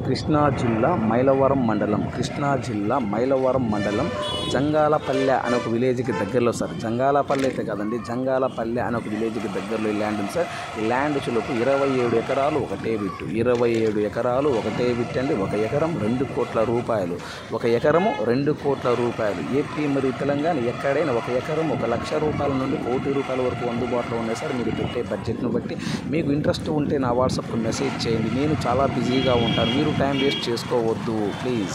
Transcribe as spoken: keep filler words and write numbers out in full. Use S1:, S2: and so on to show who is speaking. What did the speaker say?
S1: కృష్ణా జిల్లా మైలవరం మండలం కృష్ణా జిల్లా మైలవరం మండలం జంగాలపల్లె అనే ఒక విలేజ్కి దగ్గరలో సార్. జంగాలపల్లె అయితే కాదండి, జంగాలపల్లె అనే ఒక విలేజ్కి దగ్గరలో ఈ ల్యాండ్ ఉంది సార్. ఈ ల్యాండ్ చులుపు ఇరవై ఏడు ఎకరాలు ఒకటే బిట్టు ఇరవై ఏడు ఎకరాలు ఒకటే బిట్ అండి. ఒక ఎకరం రెండు కోట్ల రూపాయలు ఒక ఎకరము రెండు కోట్ల రూపాయలు ఏపీ మరియు తెలంగాణ ఎక్కడైనా ఒక ఎకరం ఒక లక్ష రూపాయల నుండి కోటి రూపాయల వరకు అందుబాటులో ఉన్నాయి సార్. మీరు పెట్టే బడ్జెట్ను బట్టి మీకు ఇంట్రెస్ట్ ఉంటే నా వాట్సాప్కు మెసేజ్ చేయండి. నేను చాలా బిజీగా ఉంటాను, మీరు టైం వేస్ట్ చేసుకోవద్దు ప్లీజ్.